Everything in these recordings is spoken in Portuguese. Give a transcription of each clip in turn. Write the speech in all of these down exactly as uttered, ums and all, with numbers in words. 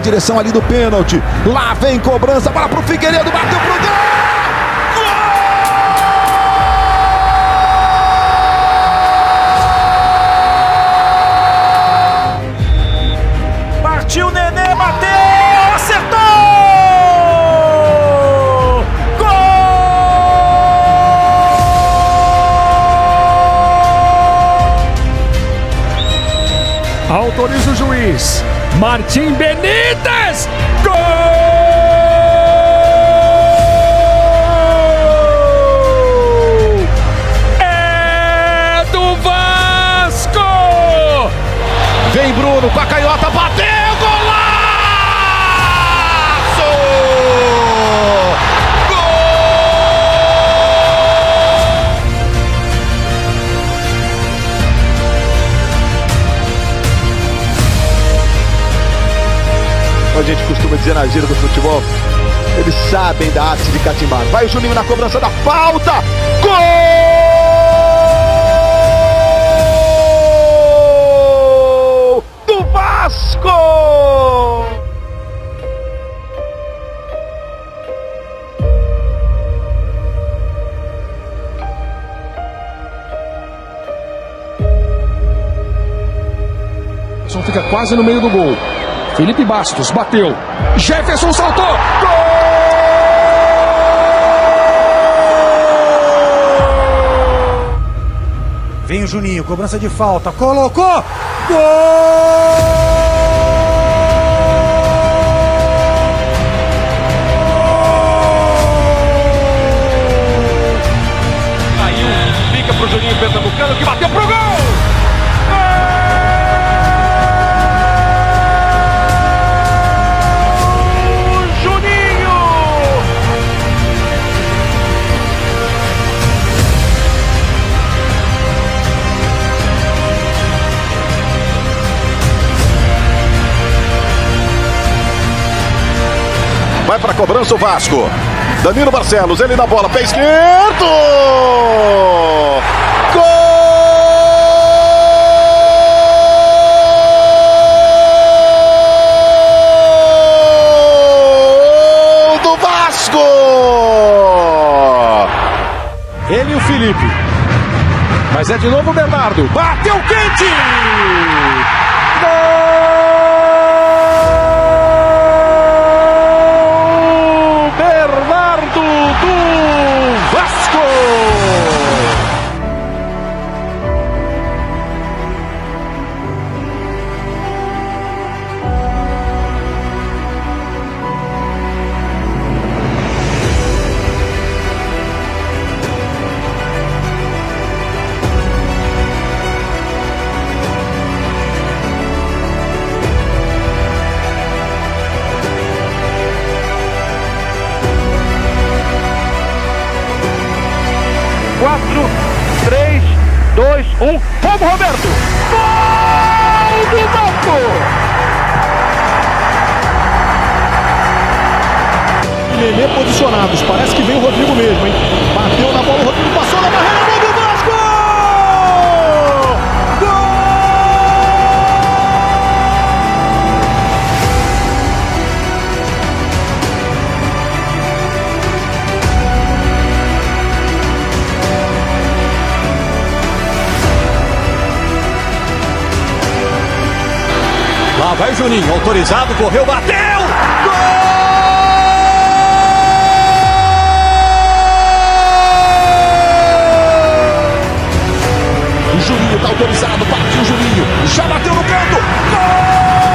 direção ali do pênalti. Lá vem cobrança, bola pro Figueiredo, bateu pro gol! Partiu o Nenê, bateu, acertou! Gol! Autoriza o juiz. Martim Benítez! Gol! É do Vasco! Vem Bruno com a canhota, bateu! A gente costuma dizer na gira do futebol, eles sabem da arte de catimbar. Vai o Juninho na cobrança da falta. Gol do Vasco! O fica quase no meio do gol. Felipe Bastos bateu. Jefferson saltou. Gol! Vem o Juninho, cobrança de falta. Colocou. Gol! Caiu, fica pro Juninho Pernambucano que bateu pro gol! Vai para a cobrança o Vasco. Danilo Barcelos, ele na bola, pé esquerdo! Gol do Vasco! Ele e o Felipe. Mas é de novo o Bernardo. Bateu quente! Gol! quatro, três, dois, um. Vamos, Roberto! Gol do Vasco! Nenê posicionados. Parece que vem o Rodrigo mesmo, hein? Bateu na bola, o Rodrigo passou na barreira. Gol do Vasco! Lá vai o Juninho, autorizado, correu, bateu! Gol! O Juninho tá autorizado, partiu o Juninho, já bateu no canto! Gol!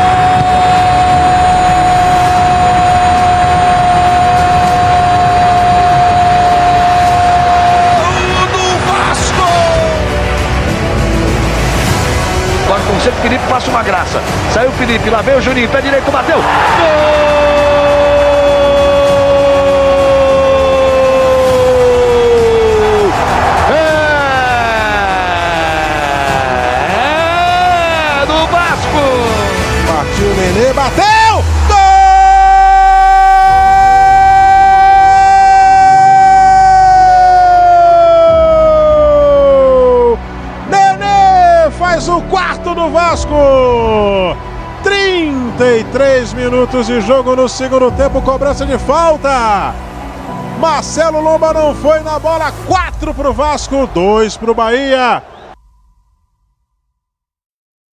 Como sempre, Felipe passa uma graça. Saiu o Felipe, lá vem o Juninho, pé direito, bateu. Gol! É, é do Vasco! Partiu o Nenê, bateu! Faz o quarto do Vasco, trinta quarenta e três minutos de jogo no segundo tempo, cobrança de falta. Marcelo Lomba não foi na bola, quatro para o Vasco, dois para o Bahia.